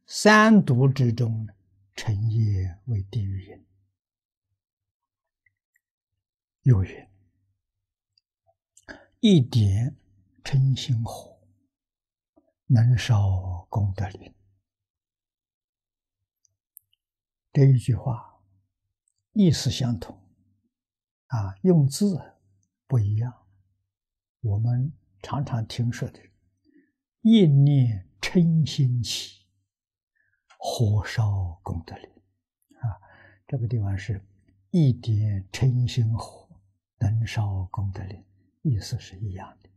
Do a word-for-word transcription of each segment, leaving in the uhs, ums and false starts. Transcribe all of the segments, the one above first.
三毒之中，成业为地狱因。又云：一点嗔心火，能烧功德林。这一句话意思相同，啊，用字不一样。我们常常听说的“一念嗔心起，火烧功德林”，啊，这个地方是一点嗔心火，能烧功德林，意思是一样的。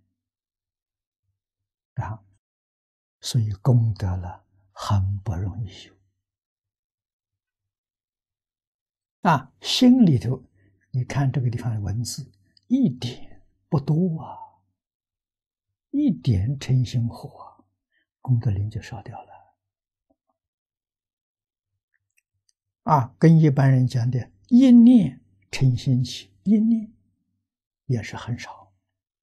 啊，所以功德了很不容易修。啊，心里头，你看这个地方的文字，一点不多啊，一点嗔心火，功德林就烧掉了。啊，跟一般人讲的一念嗔心起，一念也是很少。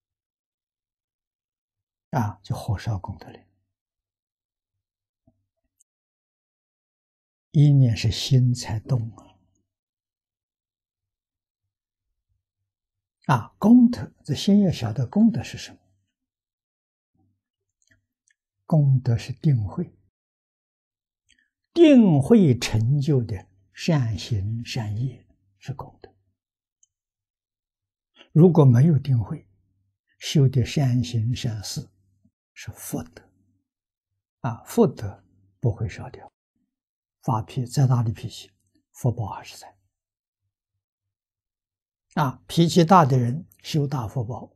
啊，就火烧功德林。一念是心才动啊。啊，功德，这先要晓得功德是什么。功德是定慧，定慧成就的善行善业是功德。如果没有定慧，修的善行善事是福德。啊，福德不会烧掉，发脾再大的脾气，福报还是在。啊，脾气大的人修大福报，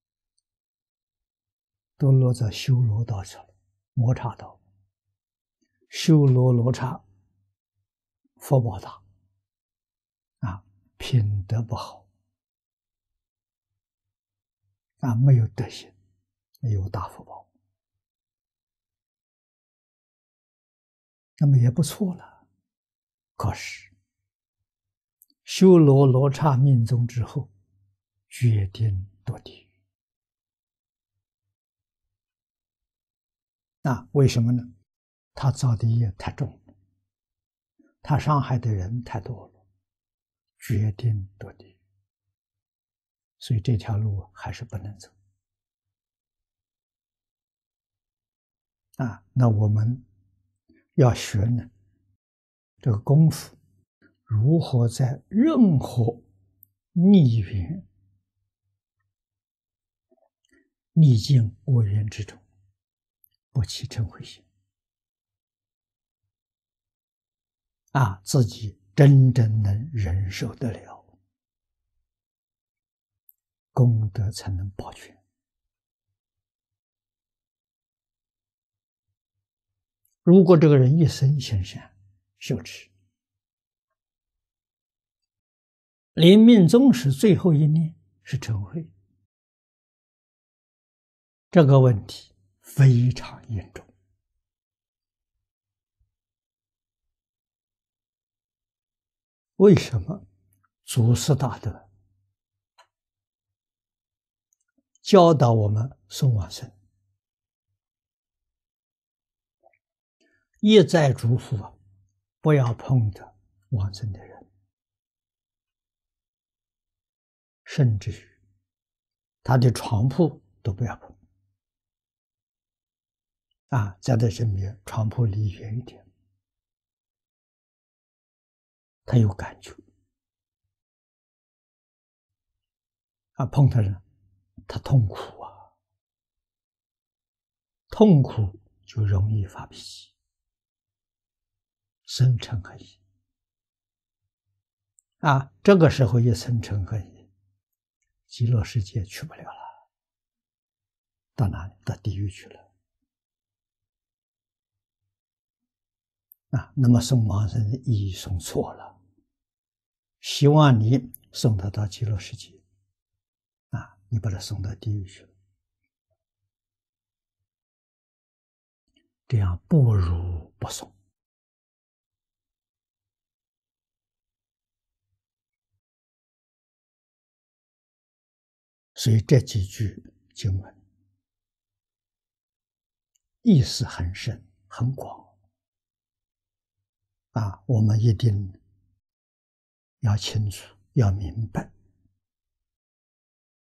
都落在修罗道去了，摩擦道。修罗罗刹，福报大，啊，品德不好，啊，没有德行，没有大福报，那么也不错了。可是修罗罗刹命中之后，决定堕地狱。那为什么呢？他造的业太重了，他伤害的人太多了，决定堕地狱。所以这条路还是不能走。啊，那我们要学呢，这个功夫如何在任何逆缘、逆境、恶缘之中不起嗔恚心。啊，自己真正能忍受得了，功德才能保全。如果这个人一生行善修持，临命终时最后一念是嗔恚，这个问题非常严重。为什么祖师大德教导我们送往生，一再嘱咐不要碰着往生的人，甚至于他的床铺都不要碰。啊，在他身边，床铺离远一点，他有感觉。啊，碰他人，他痛苦啊，痛苦就容易发脾气，生嗔恨意。啊，这个时候一生嗔恨意，极乐世界去不了了，到哪里？到地狱去了。啊，那么送往生的意义送错了，希望你送他到极乐世界，啊，你把他送到地狱去了，这样不如不送。所以这几句经文意思很深很广。 啊，我们一定要清楚，要明白。